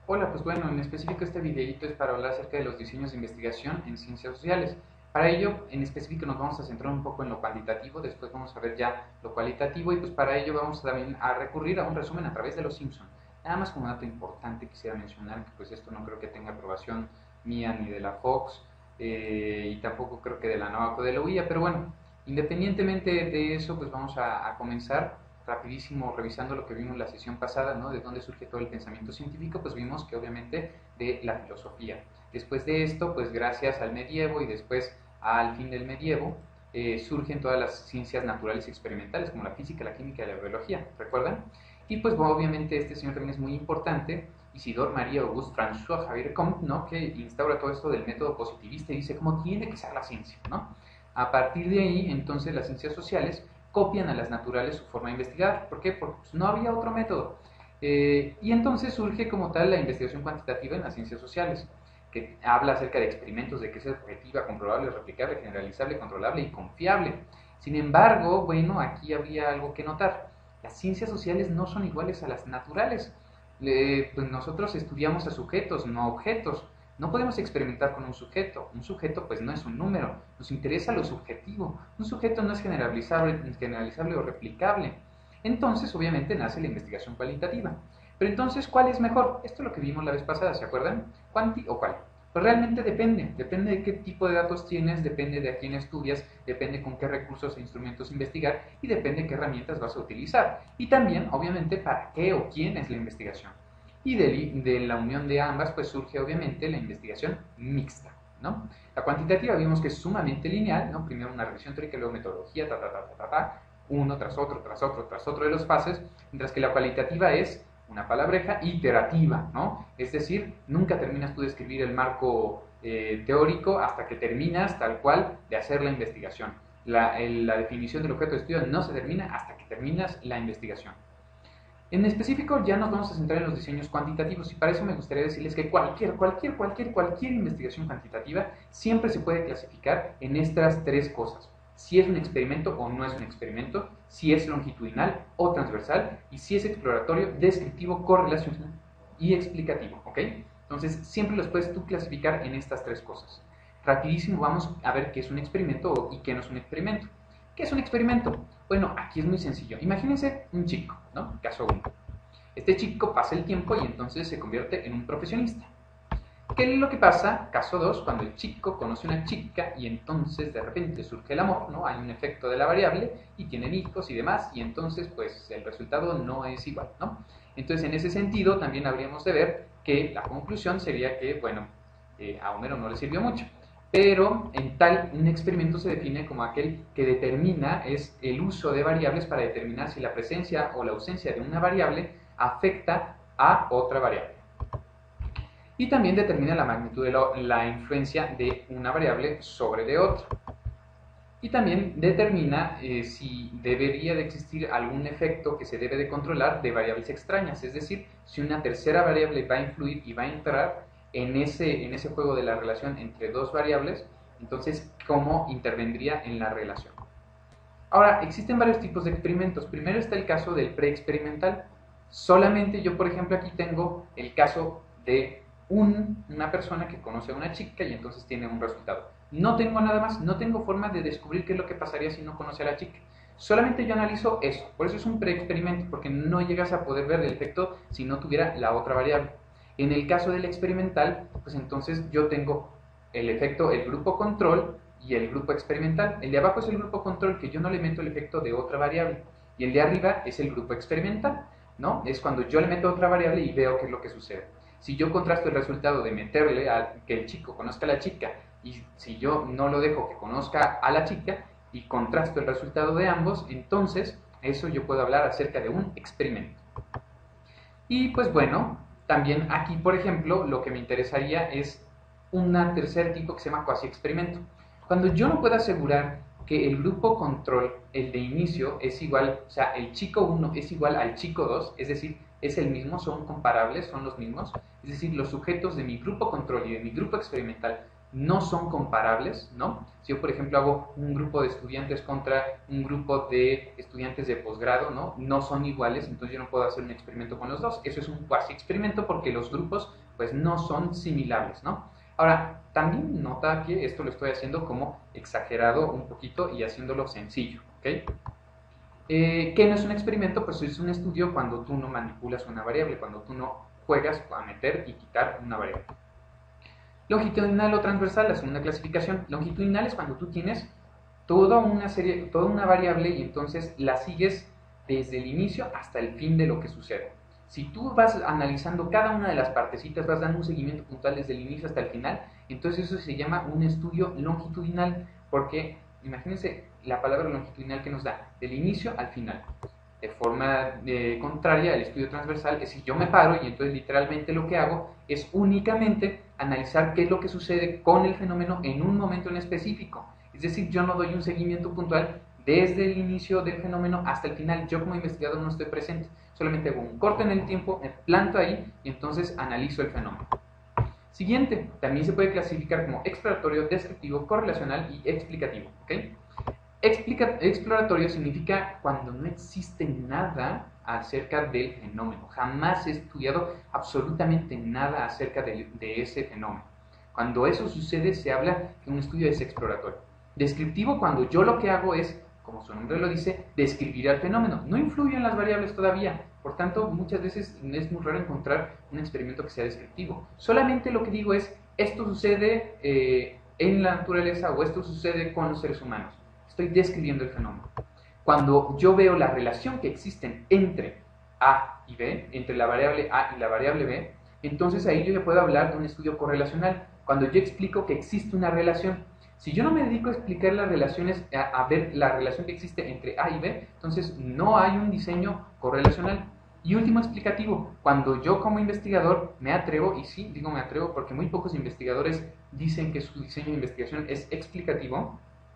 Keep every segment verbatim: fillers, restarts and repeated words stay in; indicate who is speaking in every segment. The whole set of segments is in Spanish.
Speaker 1: Hola, pues bueno, en específico este videito es para hablar acerca de los diseños de investigación en ciencias sociales. Para ello, en específico nos vamos a centrar un poco en lo cuantitativo, después vamos a ver ya lo cualitativo y pues para ello vamos también a recurrir a un resumen a través de los Simpson. Nada más como dato importante quisiera mencionar que pues esto no creo que tenga aprobación mía ni de la Fox eh, y tampoco creo que de la NOAC o de la U I A, pero bueno, independientemente de eso pues vamos a, a comenzar rapidísimo revisando lo que vimos en la sesión pasada, ¿no? De dónde surge todo el pensamiento científico, pues vimos que obviamente de la filosofía. Después de esto, pues gracias al medievo y después al fin del medievo, eh, surgen todas las ciencias naturales y experimentales, como la física, la química y la biología, ¿recuerdan? Y pues bueno, obviamente este señor también es muy importante, Isidore María Auguste François Xavier Comte, ¿no? Que instaura todo esto del método positivista y dice cómo tiene que ser la ciencia, ¿no? A partir de ahí, entonces, las ciencias sociales copian a las naturales su forma de investigar. ¿Por qué? Porque pues, no había otro método. Eh, y entonces surge como tal la investigación cuantitativa en las ciencias sociales, que habla acerca de experimentos, de que es objetiva, comprobable, replicable, generalizable, controlable y confiable. Sin embargo, bueno, aquí habría algo que notar. Las ciencias sociales no son iguales a las naturales. Eh, pues nosotros estudiamos a sujetos, no a objetos. No podemos experimentar con un sujeto. Un sujeto pues no es un número. Nos interesa lo subjetivo. Un sujeto no es generalizable, generalizable o replicable. Entonces, obviamente, nace la investigación cualitativa. Pero entonces, ¿cuál es mejor? Esto es lo que vimos la vez pasada, ¿se acuerdan? ¿Cuanti o cuál? Pues realmente depende. Depende de qué tipo de datos tienes, depende de a quién estudias, depende con qué recursos e instrumentos investigar y depende de qué herramientas vas a utilizar. Y también, obviamente, para qué o quién es la investigación. Y de, de la unión de ambas pues surge obviamente la investigación mixta, ¿no? La cuantitativa vimos que es sumamente lineal, ¿no? Primero una revisión teórica, luego metodología, ta, ta, ta, ta, ta, ta, uno tras otro, tras otro, tras otro de los fases, mientras que la cualitativa es una palabreja iterativa, ¿no? Es decir, nunca terminas tú de escribir el marco eh, teórico hasta que terminas tal cual de hacer la investigación. La, el, la definición del objeto de estudio no se termina hasta que terminas la investigación. En específico ya nos vamos a centrar en los diseños cuantitativos y para eso me gustaría decirles que cualquier, cualquier, cualquier, cualquier investigación cuantitativa siempre se puede clasificar en estas tres cosas. Si es un experimento o no es un experimento, si es longitudinal o transversal y si es exploratorio, descriptivo, correlacional y explicativo, ¿ok? Entonces siempre los puedes tú clasificar en estas tres cosas. Rapidísimo vamos a ver qué es un experimento y qué no es un experimento. ¿Qué es un experimento? Bueno, aquí es muy sencillo. Imagínense un chico, ¿no? Caso uno. Este chico pasa el tiempo y entonces se convierte en un profesionista. ¿Qué es lo que pasa? Caso dos, cuando el chico conoce a una chica y entonces de repente surge el amor, ¿no? Hay un efecto de la variable y tienen hijos y demás y entonces pues el resultado no es igual, ¿no? Entonces en ese sentido también habríamos de ver que la conclusión sería que, bueno, eh, a Homero no le sirvió mucho. Pero en tal, un experimento se define como aquel que determina es el uso de variables para determinar si la presencia o la ausencia de una variable afecta a otra variable. Y también determina la magnitud de la, la influencia de una variable sobre de otra. Y también determina eh, si debería de existir algún efecto que se debe de controlar de variables extrañas, es decir, si una tercera variable va a influir y va a entrar en ese, en ese juego de la relación entre dos variables, entonces, ¿cómo intervendría en la relación? Ahora, existen varios tipos de experimentos. Primero está el caso del preexperimental. Solamente yo, por ejemplo, aquí tengo el caso de un, una persona que conoce a una chica y entonces tiene un resultado. No tengo nada más, no tengo forma de descubrir qué es lo que pasaría si no conoce a la chica. Solamente yo analizo eso. Por eso es un preexperimento, porque no llegas a poder ver el efecto si no tuviera la otra variable. En el caso del experimental, pues entonces yo tengo el efecto, el grupo control y el grupo experimental. El de abajo es el grupo control que yo no le meto el efecto de otra variable. Y el de arriba es el grupo experimental, ¿no? Es cuando yo le meto otra variable y veo qué es lo que sucede. Si yo contrasto el resultado de meterle a que el chico conozca a la chica y si yo no lo dejo que conozca a la chica y contrasto el resultado de ambos, entonces eso yo puedo hablar acerca de un experimento. Y pues bueno, también aquí, por ejemplo, lo que me interesaría es un tercer tipo que se llama cuasi experimento. Cuando yo no puedo asegurar que el grupo control, el de inicio, es igual, o sea, el chico uno es igual al chico dos, es decir, es el mismo, son comparables, son los mismos, es decir, los sujetos de mi grupo control y de mi grupo experimental no son comparables, ¿no? Si yo, por ejemplo, hago un grupo de estudiantes contra un grupo de estudiantes de posgrado, ¿no? No son iguales, entonces yo no puedo hacer un experimento con los dos. Eso es un cuasi experimento porque los grupos, pues, no son similares, ¿no? Ahora, también nota que esto lo estoy haciendo como exagerado un poquito y haciéndolo sencillo, ¿ok? Eh, ¿Qué no es un experimento? Pues es un estudio cuando tú no manipulas una variable, cuando tú no juegas a meter y quitar una variable. Longitudinal o transversal, la segunda clasificación. Longitudinal es cuando tú tienes toda una serie, toda una variable y entonces la sigues desde el inicio hasta el fin de lo que sucede. Si tú vas analizando cada una de las partecitas, vas dando un seguimiento puntual desde el inicio hasta el final, entonces eso se llama un estudio longitudinal, porque imagínense la palabra longitudinal que nos da, del inicio al final. De forma eh, contraria, el estudio transversal es si yo me paro y entonces literalmente lo que hago es únicamente analizar qué es lo que sucede con el fenómeno en un momento en específico. Es decir, yo no doy un seguimiento puntual desde el inicio del fenómeno hasta el final. Yo como investigador no estoy presente, solamente hago un corte en el tiempo, me planto ahí y entonces analizo el fenómeno. Siguiente, también se puede clasificar como exploratorio, descriptivo, correlacional y explicativo. ¿Okay? Explica, exploratorio significa cuando no existe nada acerca del fenómeno. Jamás he estudiado absolutamente nada acerca de, de ese fenómeno. Cuando eso sucede, se habla que un estudio es exploratorio. Descriptivo, cuando yo lo que hago es, como su nombre lo dice, describir el fenómeno. No influyo en las variables todavía. Por tanto, muchas veces es muy raro encontrar un experimento que sea descriptivo. Solamente lo que digo es, esto sucede eh, en la naturaleza o esto sucede con los seres humanos. Estoy describiendo el fenómeno. Cuando yo veo la relación que existen entre A y B, entre la variable A y la variable B, entonces ahí yo ya puedo hablar de un estudio correlacional. Cuando yo explico que existe una relación, si yo no me dedico a explicar las relaciones, a, a ver la relación que existe entre A y B, entonces no hay un diseño correlacional. Y último explicativo, cuando yo como investigador me atrevo, y sí, digo me atrevo porque muy pocos investigadores dicen que su diseño de investigación es explicativo,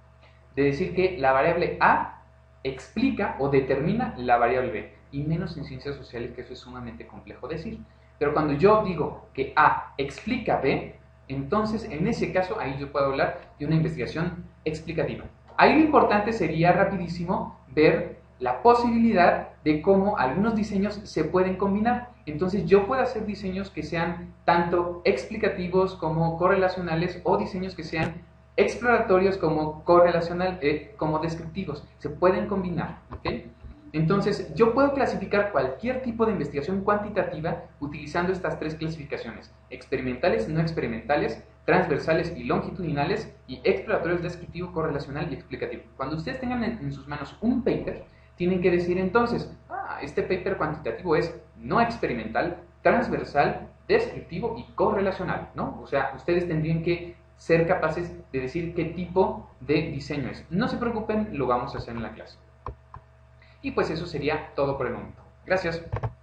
Speaker 1: de decir que la variable A explica o determina la variable B, y menos en ciencias sociales, que eso es sumamente complejo decir. Pero cuando yo digo que A explica B, entonces en ese caso ahí yo puedo hablar de una investigación explicativa. Ahí lo importante sería rapidísimo ver la posibilidad de cómo algunos diseños se pueden combinar. Entonces yo puedo hacer diseños que sean tanto explicativos como correlacionales, o diseños que sean exploratorios como correlacional, eh, como descriptivos. Se pueden combinar, ¿okay? Entonces, yo puedo clasificar cualquier tipo de investigación cuantitativa utilizando estas tres clasificaciones: experimentales, no experimentales, transversales y longitudinales, y exploratorios, descriptivo, correlacional y explicativo. Cuando ustedes tengan en, en sus manos un paper, tienen que decir entonces, ah, este paper cuantitativo es no experimental, transversal, descriptivo y correlacional, ¿no? O sea, ustedes tendrían que ser capaces de decir qué tipo de diseño es. No se preocupen, lo vamos a hacer en la clase. Y pues eso sería todo por el momento. Gracias.